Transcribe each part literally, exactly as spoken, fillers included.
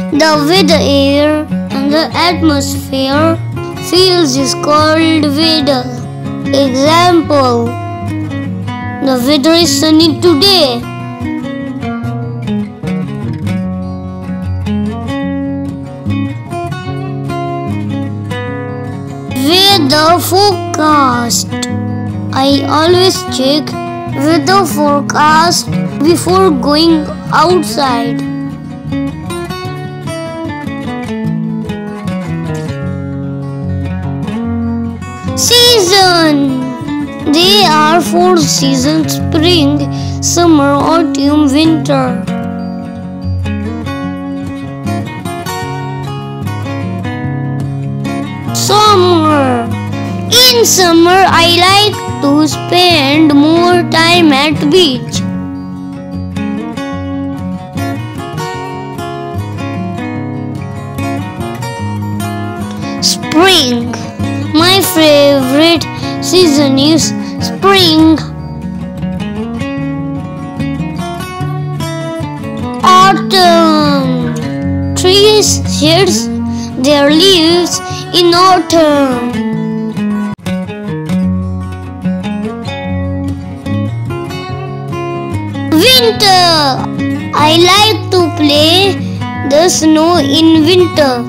The way the air and the atmosphere feels is called weather. Example: the weather is sunny today. Weather forecast. I always check weather forecast before going outside. Season. There are four seasons: spring, summer, autumn, winter. Summer. In summer, I like to spend more time at beach. Spring. My favorite season is spring. Autumn. Trees shed their leaves in autumn. Winter. I like to play the snow in winter.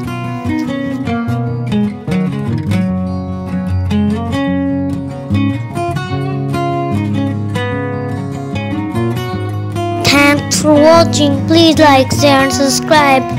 Thanks for watching. Please like, share and subscribe.